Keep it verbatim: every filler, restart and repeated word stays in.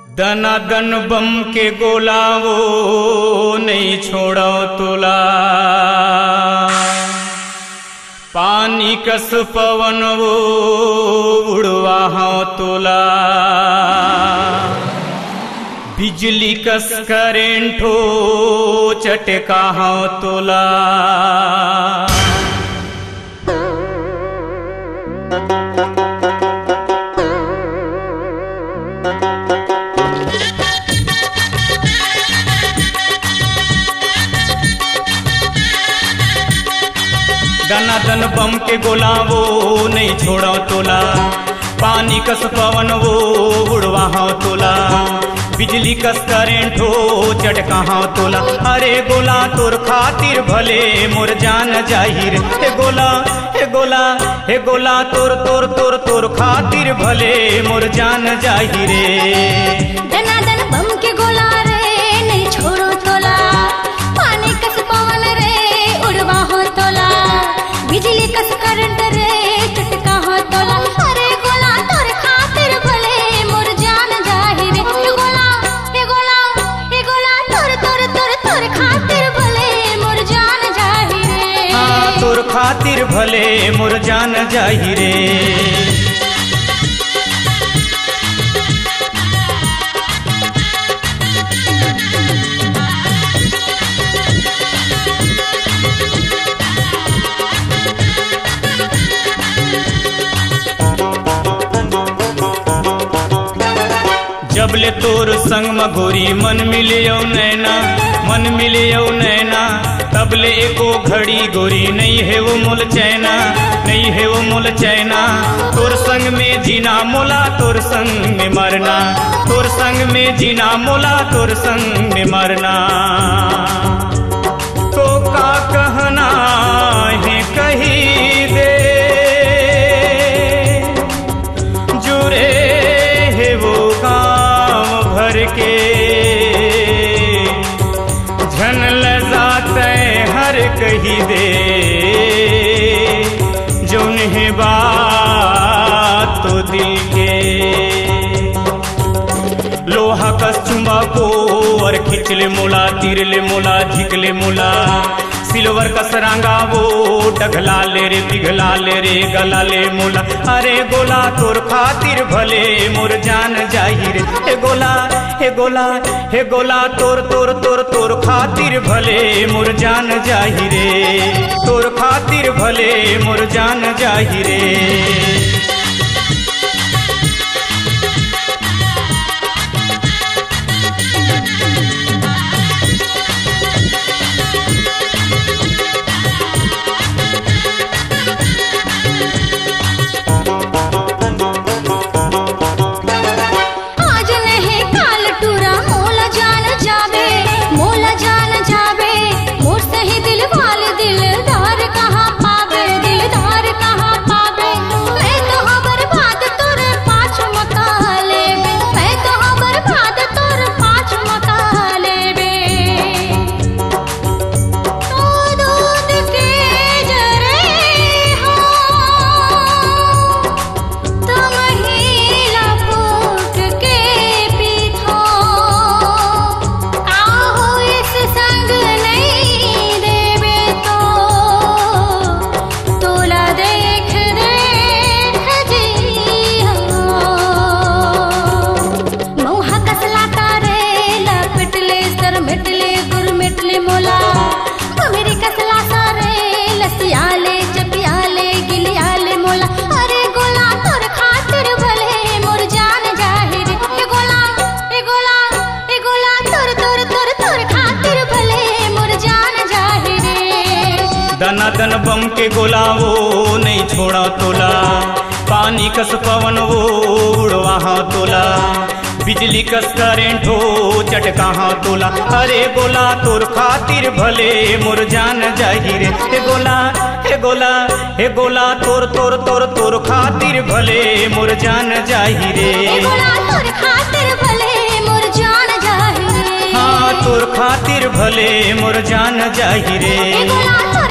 दना दन बम के गोला वो नहीं छोड़ो तोला, पानी कस पवन वो उड़वाहा तोला, बिजली कस करेंठो चटका तोला। दना दन बम के गोला वो नहीं छोड़ो तोला, पानी कस पवन वो उड़वाहा तोला, बिजली कस करेंट हो चटका तोला। अरे गोला तोर खातिर भले मोर जान जाहिर, हे गोला हे गोला हे गोला तोर तोर तोर तोर खातिर भले मोर जान जाहिरे। दना दन बम के गोला रे नहीं छोड़ो तोला, पानी कस पवन रे उड़वाहा तोला, बिजली कस करंट रे चटका तोला। अरे गोला तोर खातिर भले मोर जान जाहिरे, हे गोला हे गोला हे गोला तोर तोर तोर तोर खातिर भले मोर जान जाहिरे। हाँ तोर खातिर भले मोर जान जाहिरे। जबले तोर संग मगोरी मन मिलियो नैना, मन मिलियो नैना, तबले एको घड़ी गोरी नहीं है वो मुल चैना, नहीं है वो मुल चैना। तोर संग में जीना मोला तोर संग में मरना, तोर संग में जीना मोला तोर संग में मरना। तो का कहना है कही दे, जुरे है वो भर के झन लजाते हर कही दे, जो नहीं बात तो दिल के। लोहा कस चुंबा को और खिंचले मोला, तीरले मोला, झिकले मोला, सिल्वर का सरांगा वो डगला ले रे, पिघला ले रे, गला ले मोला। अरे गोला तोर खातिर भले मोर जान जाहिर, हे गोला हे गोला हे गोला तोर तोर तोर तोर खातिर भले मोर जान जाहिरे, तोर खातिर भले मोर जान जाहिरे। दना दन बम के गोला वो नहीं छोड़ा तोला, पानी कस पवन वो उड़वाहा तोला, बिजली कस करेंट हो चटका तोला। अरे गोला तोर खातिर भले मोर जान जाहिरे, हे गोला हे गोला हे गोला तोर तोर तोर तोर खातिर भले मोर जान जाहिरे। हे गोला तोर खातिर भले मोर जान जाहिरे। हाँ तोर खातिर भले मोर जान जाहिरे। हे गोला तोर